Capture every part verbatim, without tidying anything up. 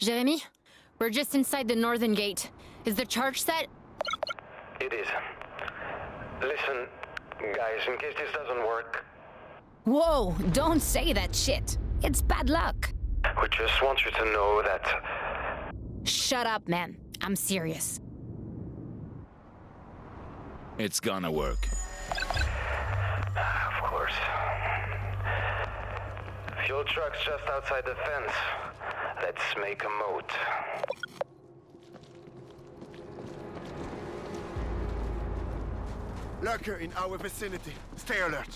Jeremy? We're just inside the northern gate. Is the charge set? It is. Listen, guys, in case this doesn't work... Whoa, don't say that shit. It's bad luck. We just want you to know that... Shut up, man. I'm serious. It's gonna work. Of course. Fuel truck's just outside the fence. Let's make a moat. Lurker in our vicinity. Stay alert.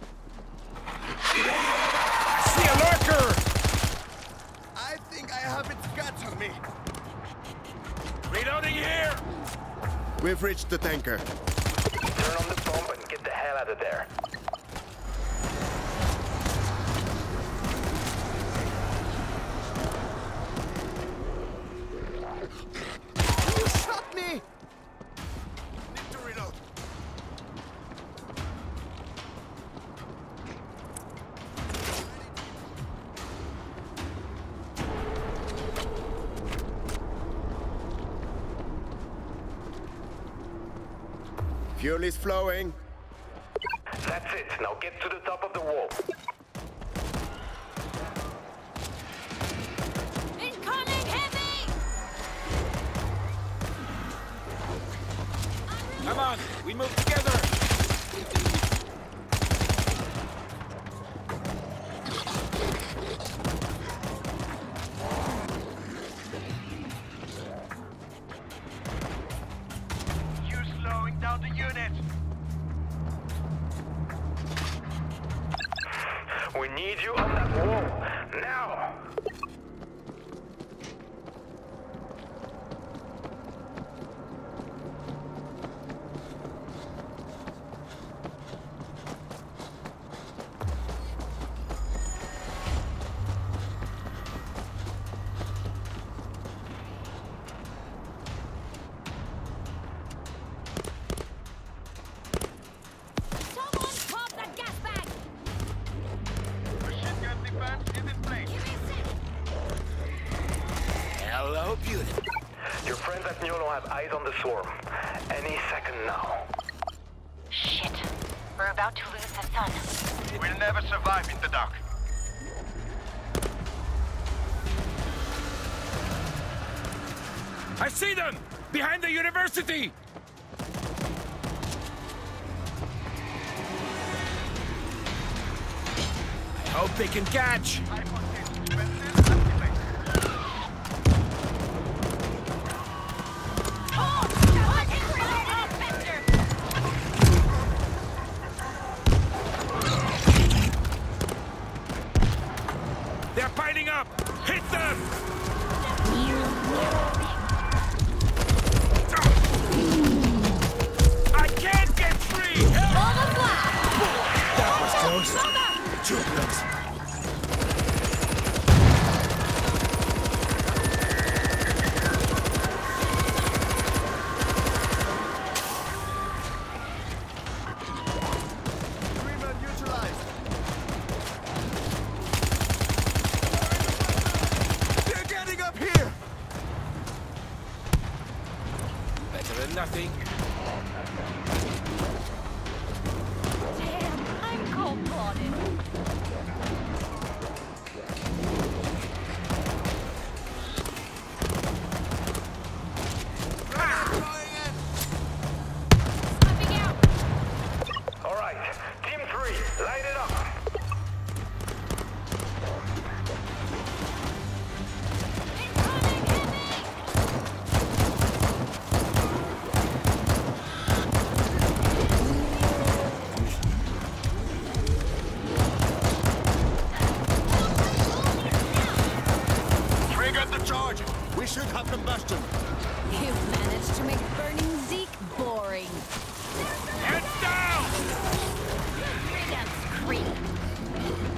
I see a lurker! I think I have its guts on me. Reloading here! We've reached the tanker. Turn on the pump and get the hell out of there. You shot me! Need to reload. Fuel is flowing. That's it. Now get to the top of the wall. Incoming heavy! Come on, we move together! You slowing down the unit. We need you on that wall. Now! Someone pop that gas bag! Machine gun defense is in place. Hello, beauty. Your friends at Niolo have eyes on the swarm. Any second now. Shit. We're about to lose the sun. We'll never survive in the dark. I see them! Behind the university! I hope they can catch! They're piling up! Hit them! I can't get free! Help! That was close. Too close. Agreement neutralized. They're getting up here. Better than nothing. Damn, I'm cold-blooded. Slipping out! All right, team three, light it up. Incoming heavy! Triggered the charge. We should have the Bastion. You've managed to make burning Zeke boring. Head down! That's creep.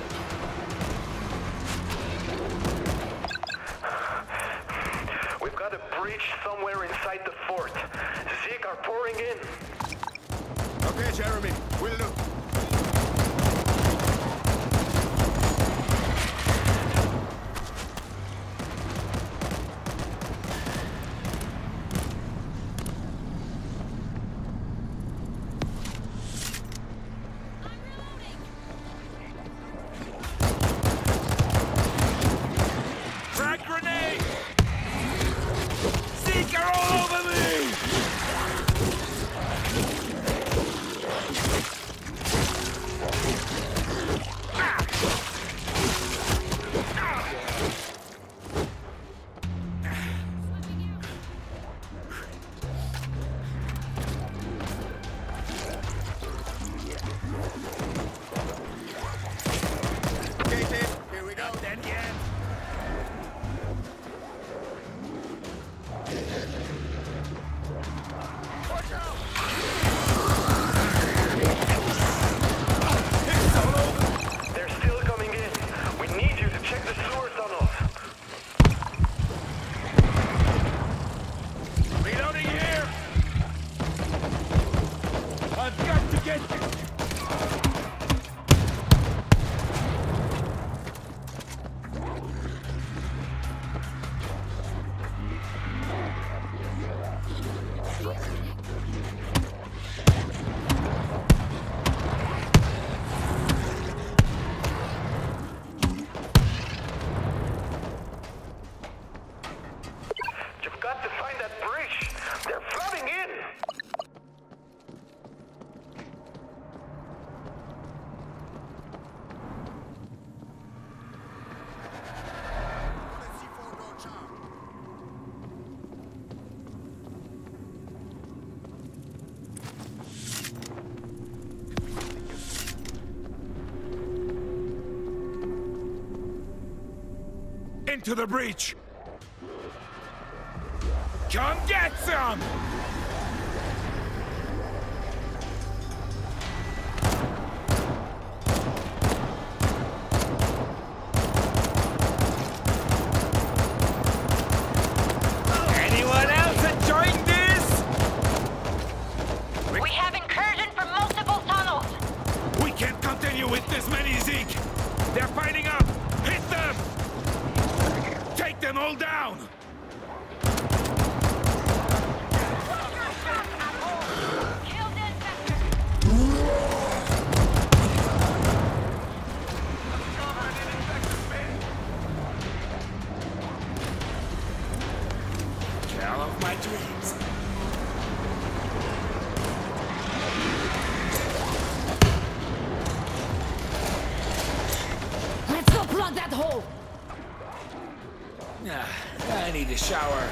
We've got a breach somewhere inside the fort. Zeke are pouring in. Okay, Jeremy. We'll look. Into the breach! Come get some! Anyone else enjoying this? We have incursion from multiple tunnels. We can't continue with this many, Zeke! They're fighting up! Hit them! Take them all down! Kill the infector. Girl of my dreams. Let's go plug that hole! Ah, I need a shower.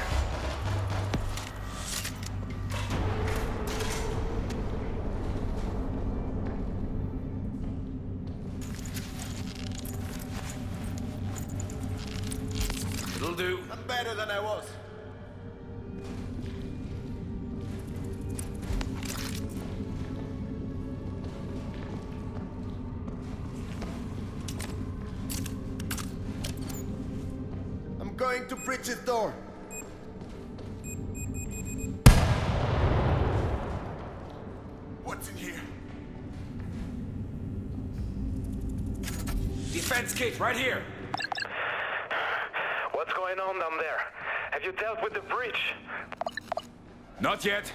It'll do. I'm better than I was. I'm going to breach his door. What's in here? Defense kit, right here. What's going on down there? Have you dealt with the breach? Not yet.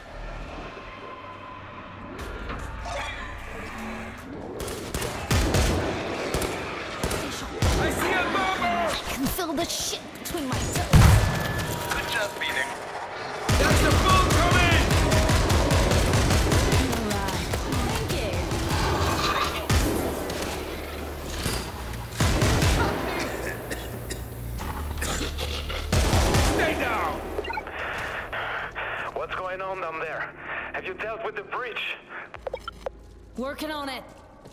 I see a bomber! I can feel the shit between my toes. Good job, Peter. That's the bull coming! Alright. Thank you. Stay down! What's going on down there? Have you dealt with the breach? Working on it.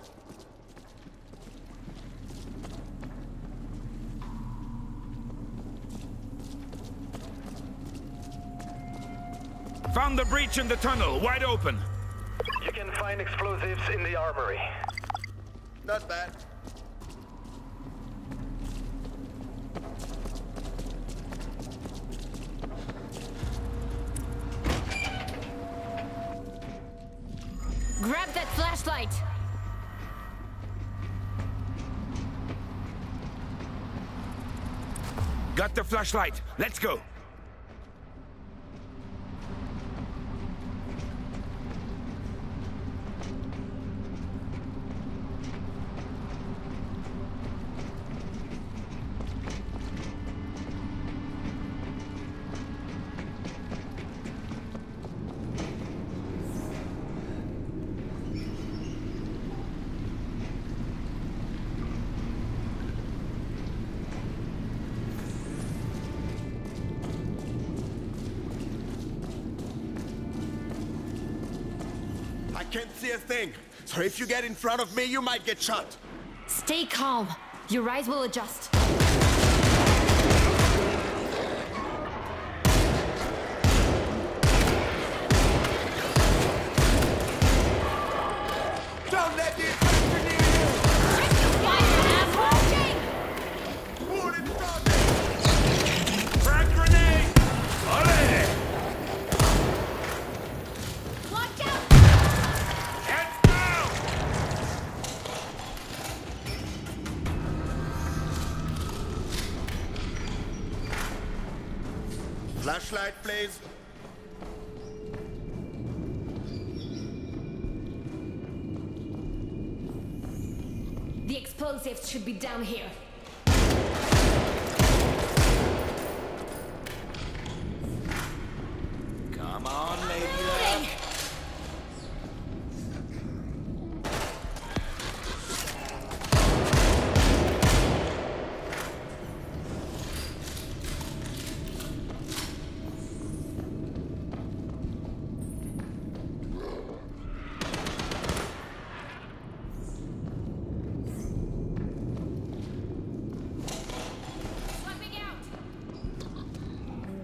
Found the breach in the tunnel, wide open. You can find explosives in the armory. Not bad. Grab that flashlight. Got the flashlight, let's go. I can't see a thing. So if you get in front of me, you might get shot. Stay calm. Your eyes will adjust. Don't let the infector near you! Fire, asshole! Wounded target! Frag grenade! Ole! Watch out! Heads down! Flashlight, please. The explosives should be down here. Come on, lady. Hey!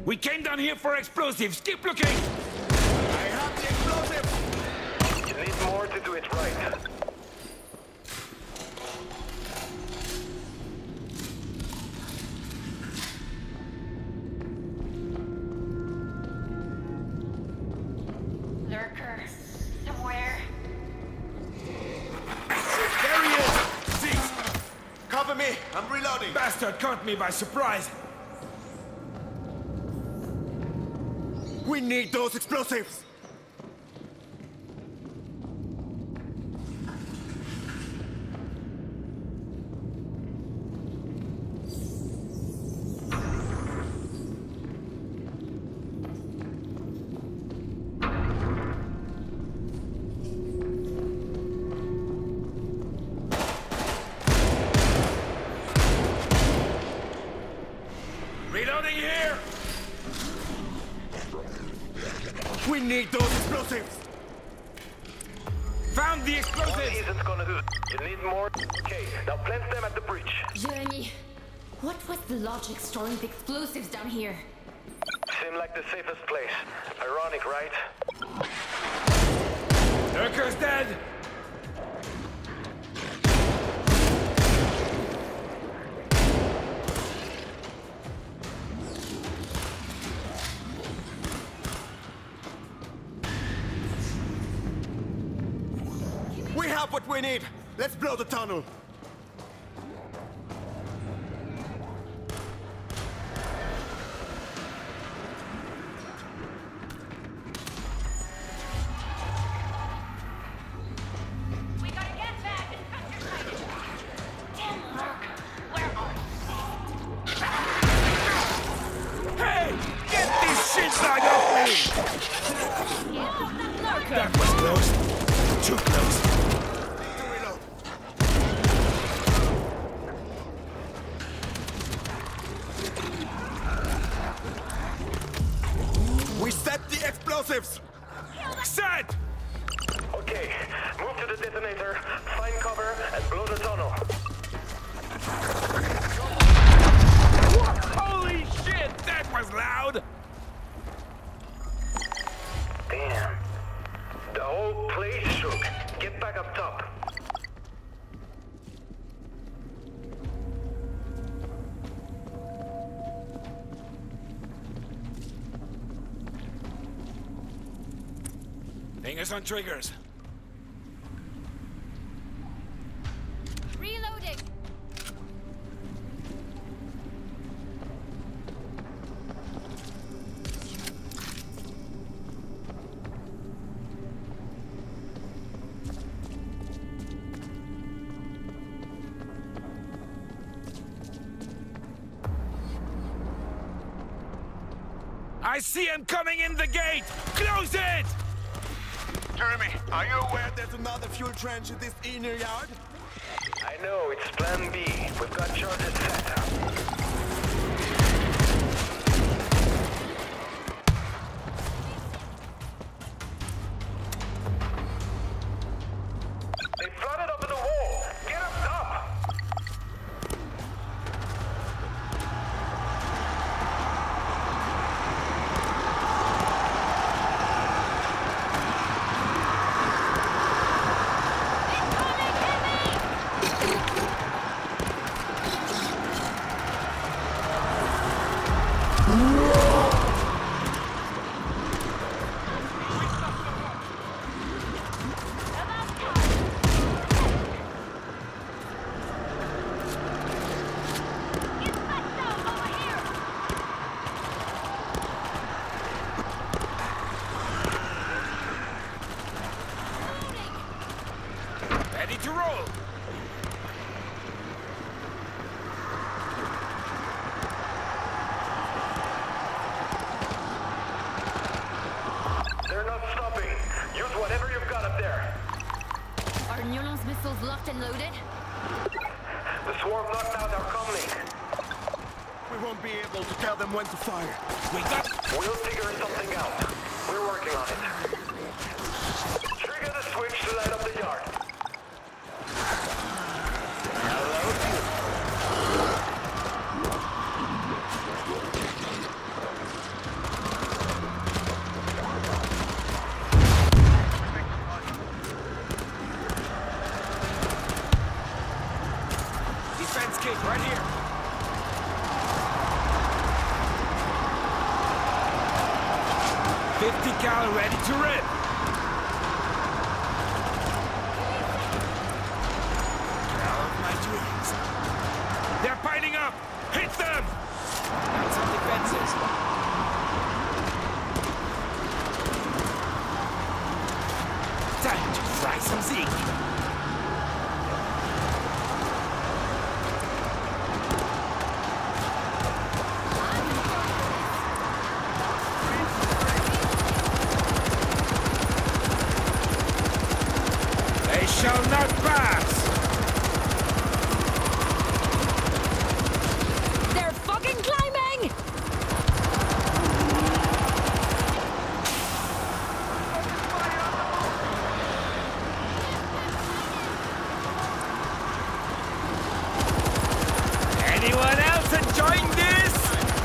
We came down here for explosives. Keep looking! I have the explosive! You need more to do it right. Lurker. Somewhere. There he is! Zeke! Cover me! I'm reloading! Bastard caught me by surprise. We need those explosives! Reloading here! We need those explosives! Found the One explosives! isn't gonna do it. You need more. Okay, now plant them at the breach. Jeremy, what was the logic storing the explosives down here? Seemed like the safest place. Ironic, right? Lurker's dead! We have what we need! Let's blow the tunnel! We gotta get back and cut your sighted. Damn Lurker. Where are you? Hey! Get this shit bag off me! That was close. Too close. To reload. We set the explosives! Set! Okay, move to the detonator, find cover, and blow the tunnel. Holy shit! That was loud! Damn. The whole place shook. Get back up top. Fingers on triggers. Reloading! I see him coming in the gate! Close it! Jeremy, are you aware there's another fuel trench in this inner yard? I know, it's plan B. We've got charges set. They flooded over the wall. Get up top. Ready to roll! They're not stopping. Use whatever you've got up there. Are Newland's missiles locked and loaded? The swarm knocked out our comlink. We won't be able to tell them when to fire. We got... We'll figure something out. We're working on it. Trigger the switch to light up the yard. self-defense kit right here. fifty cal ready to rip. Get out of my dreams. They're piling up. Hit them. Got some defenses. Time to fry some Zeke. Shall not pass! They're fucking climbing! Anyone else enjoying this?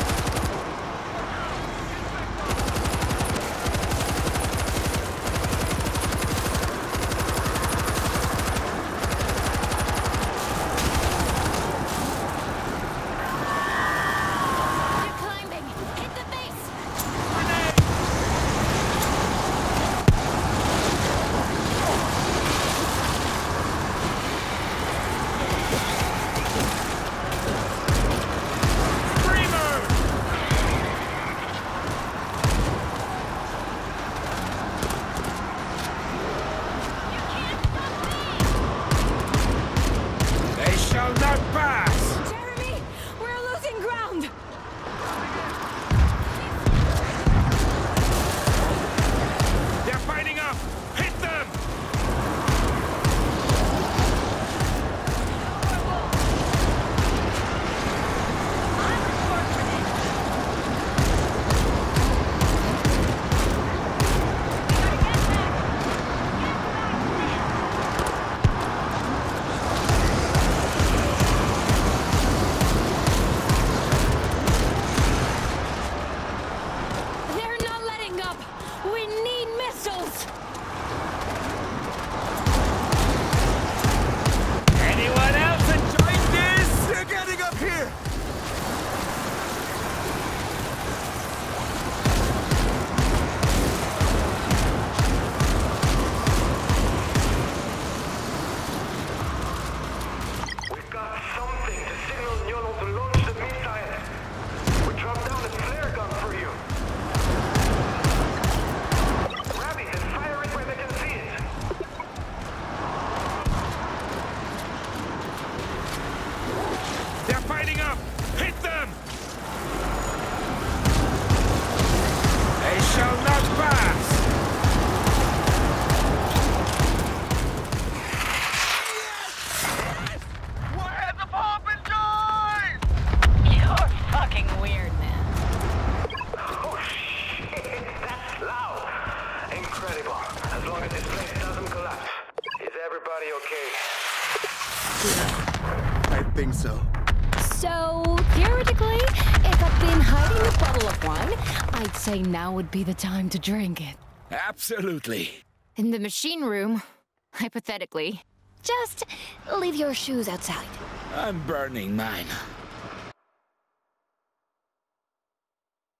I think so. So, theoretically, if I've been hiding a bottle of wine, I'd say now would be the time to drink it. Absolutely. In the machine room, hypothetically, just leave your shoes outside. I'm burning mine.